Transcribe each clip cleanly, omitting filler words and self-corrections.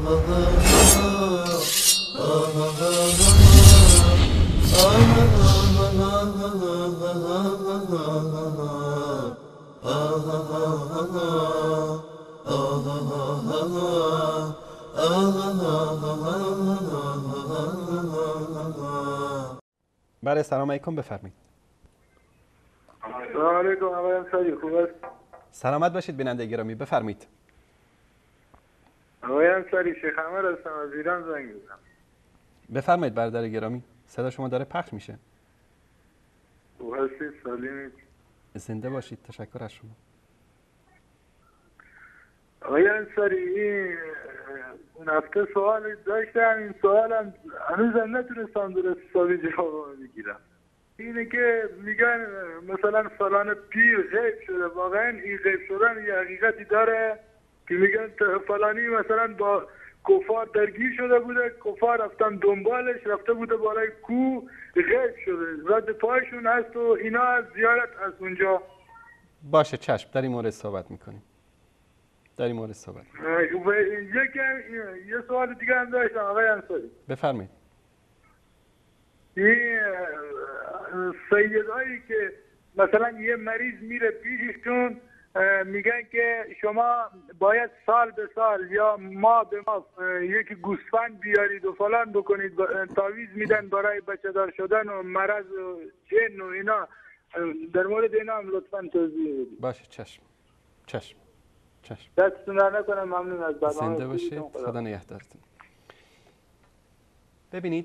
بله سلام علیکم، بفرمایید. سلام علیکم آقای انصاری، خوب است؟ سلامت باشید بیننده گرامی، بفرمایید. آقای انصاری، شیخ احمد هستم، از ایران زنگ میزنم. بفرمایید برادر گرامی، صدا شما داره پخش میشه. خوب هستید؟ سالمید؟ زنده باشید، تشکر از شما. آقای انصاری، اون هفته سوال داشتم، این سوالم هنوزم نتونستم درست حسابی جواب بگیرم. اینه که میگن مثلا فلان پیر غیب شده، واقعا این غیب شدن یه حقیقتی داره که میگن فلانی مثلا با کفار درگیر شده بوده، کفار رفتن دنبالش، رفته بوده بالای کوه، غیب شده، رد پایشون هست و اینا زیارت از اونجا. باشه چشم، در این مورد صحبت میکنیم. یه سوال دیگه هم داشتم آقای انصاری. بفرمایید. این سیدایی که مثلا یه مریض میره پیششون، میگن که شما باید سال به سال یا ماه به ماه یکی گوسفند بیارید و فلان بکنید، تعویض میدن برای بچه دار شدن و مرض و جن و اینا. در مورد اینا هم لطفا توضیح بدید. باشه چشم. دستتون را نکنم، ممنون از برنامه. زنده باشید، خدا نگهدارتون. ببینید،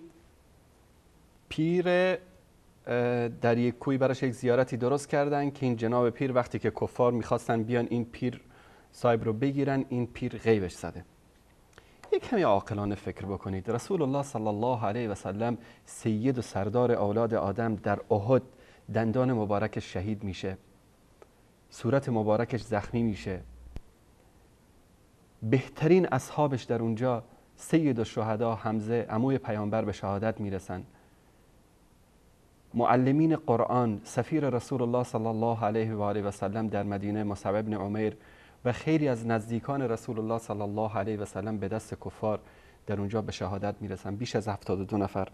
پیر در یک کوی براش یک زیارتی درست کردن که این جناب پیر وقتی که کفار میخواستن بیان این پیر صاحب رو بگیرن، این پیر غیبش زده. یک کمی عاقلانه فکر بکنید. رسول الله صلی الله علیه و سلم، سید و سردار اولاد آدم، در احد دندان مبارکش شهید میشه، صورت مبارکش زخمی میشه، بهترین اصحابش در اونجا، سید الشهدا حمزه عموی پیامبر، به شهادت میرسن. معلمین قرآن، سفیر رسول الله صلی الله علیه و آله و سلم در مدینه، مصعب ابن عمیر و خیلی از نزدیکان رسول الله صلی الله علیه و سلم به دست کفار در اونجا به شهادت میرسن، بیش از 72 نفر.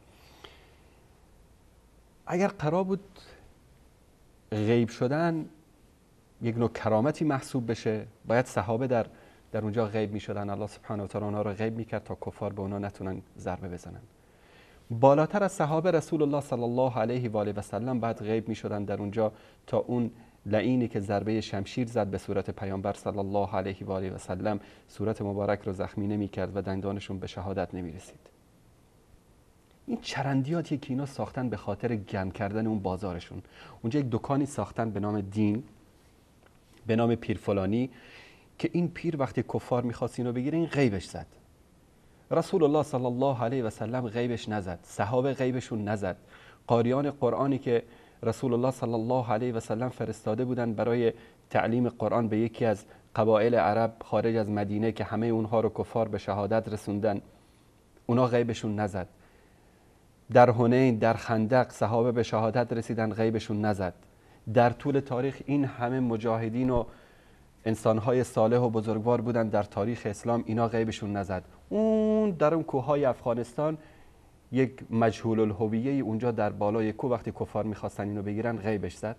اگر قرار بود غیب شدن یک نوع کرامتی محسوب بشه، باید صحابه در اونجا غیب میشدن. الله سبحانه و تعالی اونا رو غیب میکرد تا کفار به اونا نتونن ضربه بزنن. بالاتر از صحابه رسول الله صلی الله علیه و آله و سلم بعد غیب میشدن در اونجا تا اون لعینی که ضربه شمشیر زد به صورت پیامبر صلی الله علیه و آله و سلم صورت مبارک رو زخمی نمیکرد و دندانشون به شهادت نمیرسید. این چرندیاتی که اینا ساختن به خاطر گرم کردن اون بازارشون. اونجا یک دکانی ساختن به نام دین، به نام پیر فلانی، که این پیر وقتی کفار میخواست اینو بگیره، این غیبش زد. رسول الله صلی الله علیه و سلم غیبش نزد، صحابه غیبشون نزد. قاریان قرآنی که رسول الله صلی الله علیه و سلم فرستاده بودن برای تعلیم قرآن به یکی از قبایل عرب خارج از مدینه که همه اونها رو کفار به شهادت رسوندن، اونا غیبشون نزد. در حنین، در خندق صحابه به شهادت رسیدن، غیبشون نزد. در طول تاریخ این همه مجاهدین و انسانهای صالح و بزرگوار بودن در تاریخ اسلام، اینا غیبشون نزد. اون در اون کوههای افغانستان یک مجهول الهویه اونجا در بالای کوه وقتی کفار میخواستن اینو بگیرن، غیبش زد.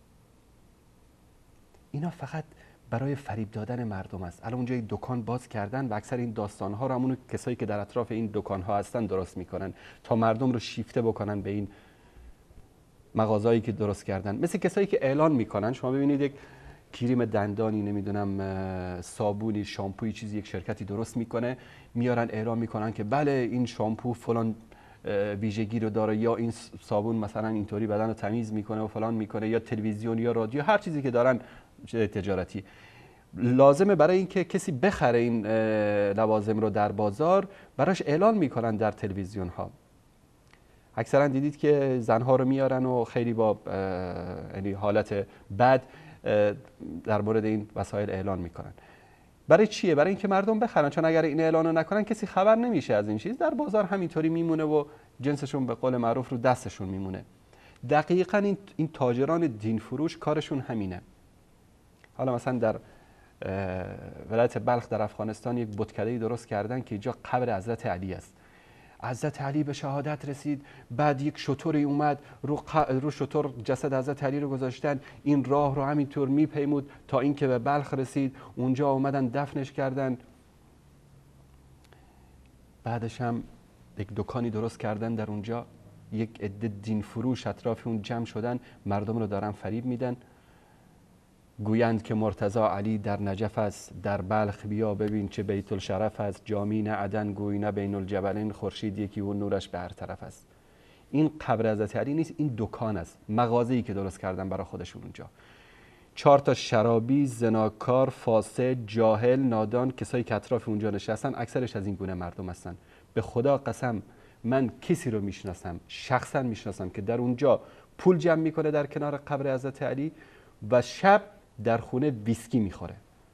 اینا فقط برای فریب دادن مردم است. الان اونجا یک دکان باز کردن و اکثر این داستانها رو همون کسایی که در اطراف این دکانها هستن درست میکنن تا مردم رو شیفته بکنن به این مغازهایی که درست کردن. مثل کسایی که اعلان میکنن، شما ببینید یک کریم دندانی، نمیدونم صابونی، شامپویی، چیزی یک شرکتی درست میکنه، میارن اعلام میکنن که بله این شامپو فلان ویژگی رو داره، یا این صابون مثلا اینطوری بدن رو تمیز میکنه و فلان میکنه، یا تلویزیون یا رادیو، هر چیزی که دارن تجارتی. لازمه برای اینکه کسی بخره این لوازم رو در بازار، براش اعلان میکنن در تلویزیون ها. اکثرا دیدید که زنها رو میارن و خیلی با یعنی حالت بد در مورد این وسایل اعلان میکنن. برای چیه؟ برای اینکه مردم بخرن، چون اگر این اعلانو نکنن کسی خبر نمیشه از این چیز، در بازار همینطوری میمونه و جنسشون به قول معروف رو دستشون میمونه. دقیقاً این تاجران دین فروش کارشون همینه. حالا مثلا در ولایت بلخ در افغانستان یک بتکده‌ای درست کردن که اینجا قبر حضرت علی است. حضرت علی به شهادت رسید، بعد یک شتری اومد رو شتر جسد حضرت علی رو گذاشتن، این راه رو همینطور میپیمود تا اینکه به بلخ رسید، اونجا اومدن دفنش کردن. بعدش هم یک دکانی درست کردن در اونجا، یک عده دین فروش اطراف اون جمع شدن، مردم رو دارن فریب میدن، گویند که مرتضی علی در نجف است، در بلخ بیا ببین چه بیت الشرف است، جامین عدن گوینه بین الجبلین، خورشید یکی و نورش به هر طرف است. این قبر حضرت علی نیست، این دکان است، مغازه‌ای که درست کردن برای خودشون اونجا. 4 تا شرابی، زناکار، فاسد، جاهل، نادان، کسایی که اطراف اونجا نشستن، اکثرش از این گونه مردم هستن. به خدا قسم من کسی رو میشناسم، شخصا میشناسم که در اونجا پول جمع میکنه در کنار قبر حضرت علی و شب در خونه ویسکی میخوره،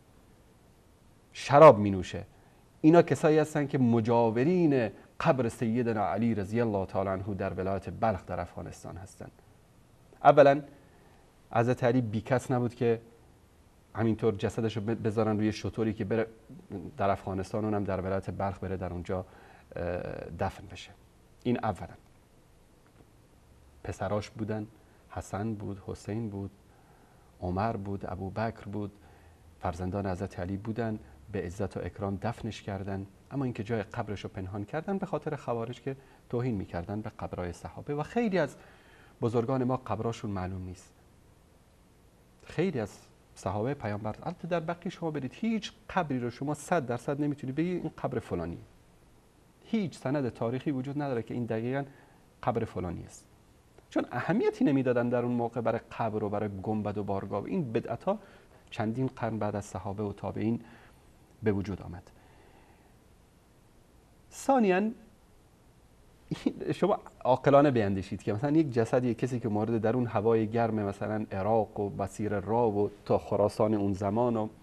شراب مینوشه. اینا کسایی هستن که مجاورین قبر سیدنا علی رضی الله تعالی عنه در ولایت بلخ در افغانستان هستن. اولا حضرت علی بیکس نبود که همینطور جسدش رو بذارن روی شتری که بره در افغانستان، اونم در ولایت بلخ بره در اونجا دفن بشه. این اولا. پسراش بودن، حسن بود، حسین بود، عمر بود، ابوبکر بود، فرزندان حضرت علی بودن، به عزت و اکرام دفنش کردن. اما اینکه جای قبرش رو پنهان کردن به خاطر خوارج که توهین میکردن به قبرهای صحابه. و خیلی از بزرگان ما قبراشون معلوم نیست. خیلی از صحابه پیامبر، البته در بقیه شما برید هیچ قبری رو شما 100% نمیتونی بگی این قبر فلانی. هیچ سند تاریخی وجود نداره که این دقیقاً قبر فلانی است. چون اهمیتی نمیدادن در اون موقع برای قبر و برای گنبد و بارگاه. این بدعت‌ها چندین قرن بعد از صحابه و تابعین به وجود آمد. ثانیاً شما عاقلانه بیندیشید که مثلا یک جسد یک کسی که مورد در اون هوای گرم مثلا عراق و مسیر راه و تا خراسان اون زمان و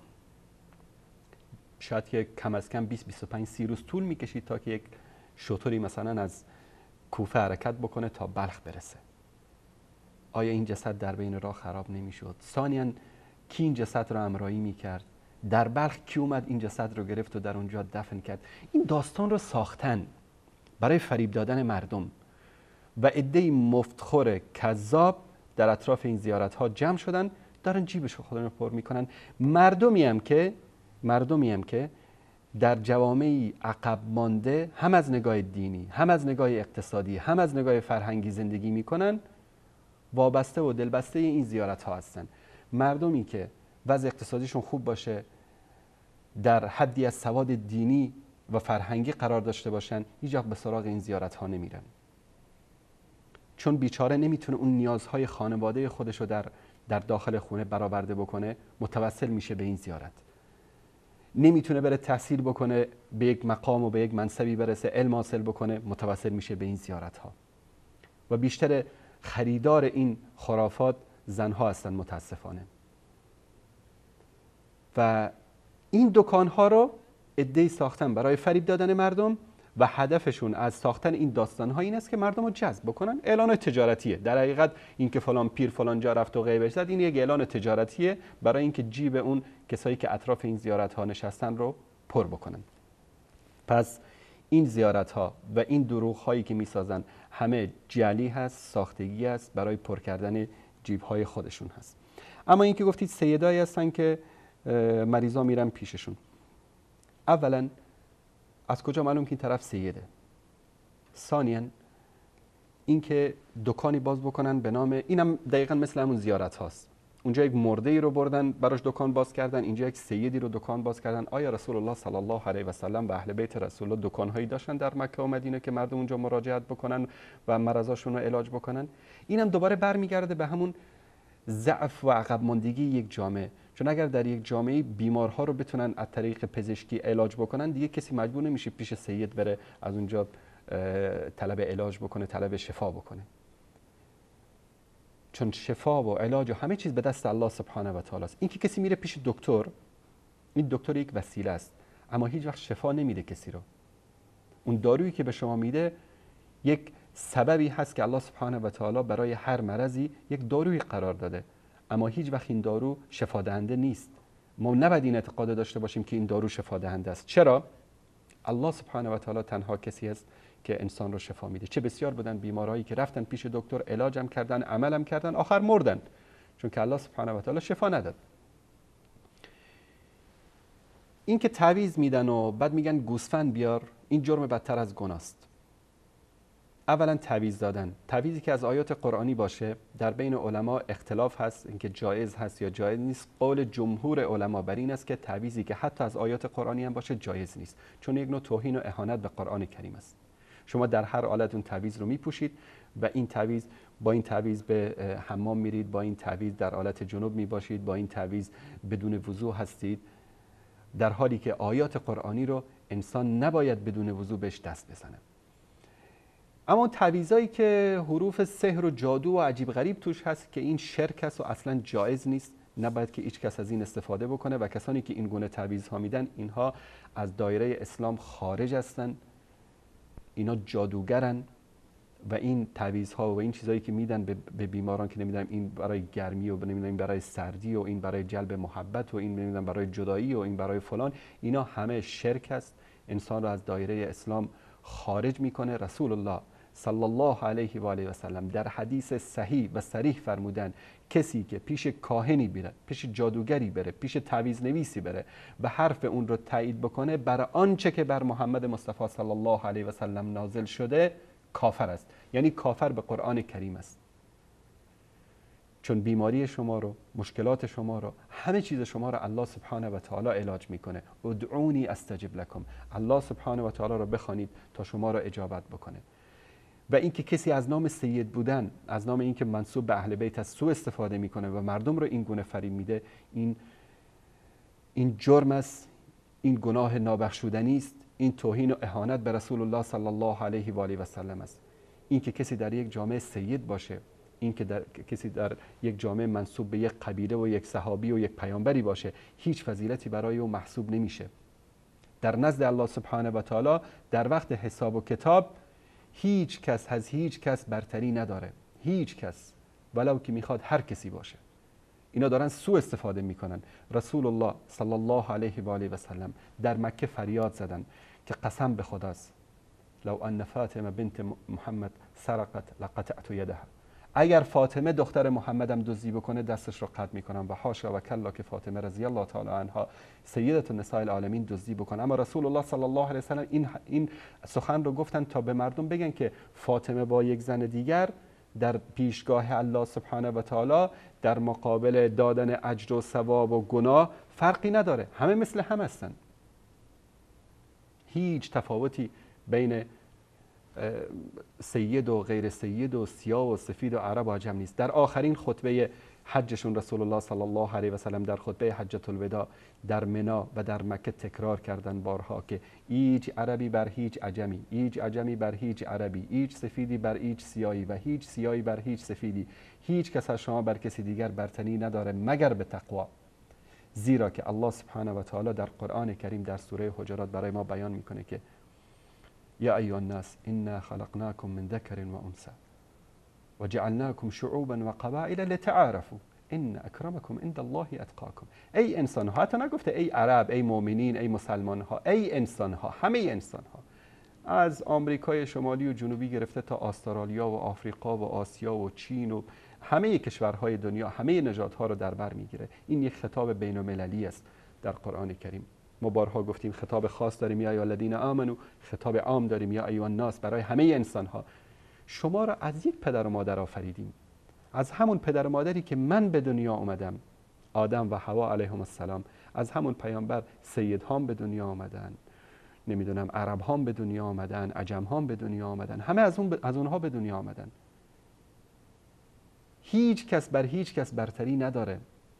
شاید که کم از کم 20-25-30 روز طول میکشید تا که یک شتری مثلا از کوفه حرکت بکنه تا بلخ برسه. آیا این جسد در بین راه خراب نمیشد؟ ثانیاً کی این جسد رو همراهی میکرد؟ در بلخ کی اومد این جسد رو گرفت و در اونجا دفن کرد؟ این داستان رو ساختن برای فریب دادن مردم و عده‌ای مفتخور کذاب در اطراف این زیارت ها جمع شدن، دارن جیبش رو خودشون پر میکنن. مردمی هم که در جوامعی عقب مانده، هم از نگاه دینی، هم از نگاه اقتصادی، هم از نگاه فرهنگی زندگی میکنن، وابسته و دلبسته این زیارت ها هستن. مردمی که وضع اقتصادیشون خوب باشه، در حدی از سواد دینی و فرهنگی قرار داشته باشن، هیچ وقت به سراغ این زیارت ها نمیرن. چون بیچاره نمیتونه اون نیازهای خانواده خودش رو در داخل خونه برآورده بکنه، متوسل میشه به این زیارت. نمیتونه بره تحصیل بکنه، به یک مقام و به یک منصبی برسه، علم حاصل بکنه، متوسل میشه به این زیارت ها. و بیشتر خریدار این خرافات زنها هستن متاسفانه. و این دکان ها رو عده‌ای ساختن برای فریب دادن مردم و هدفشون از ساختن این داستان ها این است که مردم رو جذب بکنن. اعلان تجارتیه در حقیقت. این که فلان پیر فلان جا رفت و غیبش زد، این یک اعلان تجارتیه برای اینکه جیب اون کسایی که اطراف این زیارت ها نشستن رو پر بکنن. پس این زیارت ها و این دروغ هایی که میسازن همه جعلی هست، ساختگی هست، برای پر کردن جیب های خودشون هست. اما این که گفتید سیدایی هستن که مریضا میرن پیششون، اولا از کجا معلوم که این طرف سیده؟ ثانیاً اینکه دکانی باز بکنن به نام، اینم دقیقاً مثل همون زیارت هاست. اونجا یک مرده ای رو بردن براش دکان باز کردن، اینجا یک سیدی رو دکان باز کردن. آیا رسول الله صلی الله علیه و سلم و اهل بیت رسول الله دکان هایی داشتن در مکه و مدینه که مردم اونجا مراجعت بکنن و مرضاشون رو علاج بکنن؟ اینم دوباره برمیگرده به همون ضعف و عقب ماندگی یک جامعه. چون اگر در یک جامعه بیمارها رو بتونن از طریق پزشکی علاج بکنن، دیگه کسی مجبور نمیشه پیش سید بره از اونجا طلب علاج بکنه، طلب شفا بکنه. چون شفا و علاج و همه چیز به دست الله سبحانه و تعالی است. این که کسی میره پیش دکتر، این دکتر یک وسیله است، اما هیچ وقت شفا نمیده کسی رو. اون دارویی که به شما میده یک سببی هست که الله سبحانه و تعالی برای هر مرضی یک دارویی قرار داده، اما هیچ وقت این دارو شفا دهنده نیست. ما نباید این اعتقاد داشته باشیم که این دارو شفا دهنده است. چرا؟ الله سبحانه و تعالی تنها کسی است که انسان رو شفا میده. چه بسیار بودن بیمارایی که رفتن پیش دکتر، علاجم کردن، عملم کردن، آخر مردن، چون که الله سبحانه و تعالی شفا نداد. این که تعویض میدن و بعد میگن گوسفند بیار، این جرم بدتر از گناست. اولا تعویض دادن، تعویضی که از آیات قرآنی باشه، در بین علما اختلاف هست اینکه جایز هست یا جایز نیست. قول جمهور علما بر این است که تعویضی که حتی از آیات قرآنی هم باشه جایز نیست، چون یک نوع توهین و اهانت به قرآن کریم است. شما در هر حالت اون تعویض رو میپوشید و این تعویض، با این تعویض به حمام میرید، با این تعویض در حالت جنوب میباشید، با این تعویض بدون وضو هستید، در حالی که آیات قرآنی رو انسان نباید بدون وضو بهش دست بزنه. اما تعویضایی که حروف سحر و جادو و عجیب غریب توش هست که این شرک است و اصلا جایز نیست، نباید که هیچ کس از این استفاده بکنه و کسانی که این گونه تعویض ها میدن اینها از دایره اسلام خارج هستن، اینا جادوگرن و این تعویض ها و این چیزایی که میدن به بیماران که نمیدونم این برای گرمی و نمیدونم برای سردی و این برای جلب محبت و این نمیدونم برای جدایی و این برای فلان، اینا همه شرک است، انسان رو از دایره اسلام خارج میکنه. رسول الله صلی الله علیه و آله و سلم در حدیث صحیح و صریح فرمودن کسی که پیش کاهنی بره، پیش جادوگری بره، پیش تعویض نویسی بره و حرف اون رو تایید بکنه بر آنچه که بر محمد مصطفی صلی الله علیه و سلم نازل شده، کافر است. یعنی کافر به قرآن کریم است، چون بیماری شما رو، مشکلات شما رو، همه چیز شما رو الله سبحانه و تعالی علاج میکنه. ادعونی استجب لکم، الله سبحانه و تعالی رو بخوانید تا شما رو اجابت بکنه. و اینکه کسی از نام سید بودن، از نام اینکه منسوب به اهل بیت است، سوء استفاده میکنه و مردم رو این گونه فریب میده، این جرم است، این گناه نابخشودنی است، این توهین و اهانت به رسول الله صلی الله علیه و آله و سلم است. اینکه کسی در یک جامعه سید باشه، اینکه کسی در یک جامعه منسوب به یک قبیله و یک صحابی و یک پیامبری باشه، هیچ فضیلتی برای او محسوب نمیشه. در نزد الله سبحانه و تعالی در وقت حساب و کتاب هیچ کس از هیچ کس برتری نداره، هیچ کس، ولو که میخواد هر کسی باشه. اینا دارن سوء استفاده میکنن. رسول الله صلی الله علیه و آله و سلم در مکه فریاد زدن که قسم به خداست لو ان فاطمه بنت محمد سرقت لقطعت یدها، اگر فاطمه دختر محمدم دزدی بکنه دستش رو قطع میکنم. و حاشا و کلا که فاطمه رضی الله تعالی عنها سیدة النساء العالمین دزدی بکنه. اما رسول الله صلی الله علیه و سلم این سخن رو گفتن تا به مردم بگن که فاطمه با یک زن دیگر در پیشگاه الله سبحانه و تعالی در مقابل دادن اجر و ثواب و گناه فرقی نداره، همه مثل هم هستن. هیچ تفاوتی بین سید و غیر سید و سیاه و سفید و عرب و عجم نیست. در آخرین خطبه حجشون رسول الله صلی الله علیه و سلم در خطبه حجة الوداع در منا و در مکه تکرار کردن بارها که هیچ عربی بر هیچ عجمی، هیچ عجمی بر هیچ عربی، هیچ سفیدی بر هیچ سیاهی و هیچ سیاهی بر هیچ سفیدی، هیچ کس از شما بر کسی دیگر برتری نداره مگر به تقوا. زیرا که الله سبحانه و تعالی در قرآن کریم در سوره حجرات برای ما بیان میکنه که یا ایها الناس انا خلقناکم من ذکر و انثى وجعلناکم شعوبا و قبائل لتعارفوا ان اکرمکم عند الله اتقاکم. ای انسان ها، حتی نگفته ای عرب، ای مؤمنین، ای مسلمان ها، ای انسان ها، همه انسان ها، از آمریکای شمالی و جنوبی گرفته تا استرالیا و آفریقا و آسیا و چین و همه کشورهای دنیا، همه نژادها رو در بر میگیره. این یک خطاب بین المللی است در قرآن کریم. ما بارها گفتیم خطاب خاص داریم یا ایها الذین آمنو، خطاب عام داریم یا ایها الناس، برای همه انسان ها. شما را از یک پدر و مادر آفریدیم، از همون پدر و مادری که من به دنیا اومدم، آدم و حوا علیهم السلام، از همون پیامبر سیدهام به دنیا آمدن، نمیدونم عرب هام به دنیا آمدن، عجم هام به دنیا آمدن، همه از اونها به دنیا آمدن. هیچ کس بر هیچ کس برتری نداره.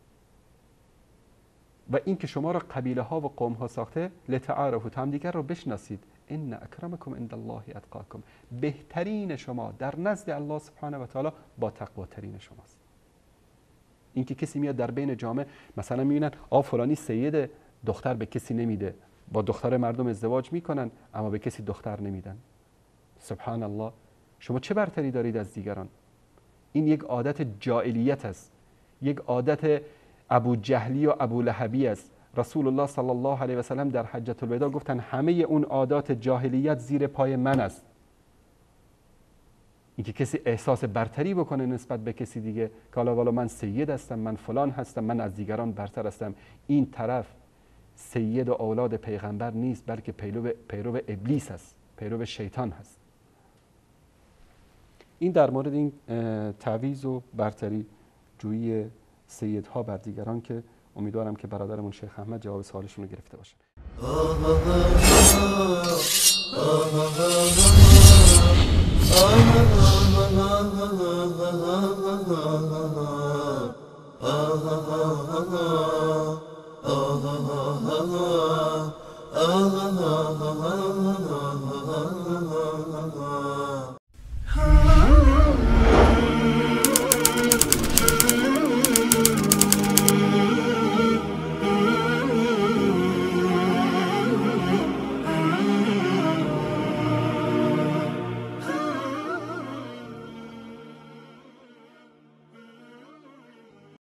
و این که شما را قبیله ها و قوم ها ساخته لتعارفوا، هم دیگر رو بشناسید. ان اکرمکم عند الله اتقاکم، بهترین شما در نزد الله سبحانه و تعالی با تقواترین شماست. این که کسی میاد در بین جامعه مثلا میبینن فلانی سید دختر به کسی نمیده، با دختر مردم ازدواج میکنن اما به کسی دختر نمیدن. سبحان الله، شما چه برتری دارید از دیگران؟ این یک عادت جاهلیت است، یک عادت ابو جهلی و ابو لهبی است. رسول الله صلی الله علیه و سلم در حجة الوداع گفتن همه اون عادات جاهلیت زیر پای من است. اینکه کسی احساس برتری بکنه نسبت به کسی دیگه که حالا والا من سید هستم، من فلان هستم، من از دیگران برتر هستم، این طرف سید و اولاد پیغمبر نیست، بلکه پیرو ابلیس هست، پیرو شیطان هست. این در مورد این تعویض و برتری جویی سیدها بر دیگران که امیدوارم که برادرمون شیخ احمد جواب سوالشون رو گرفته باشن.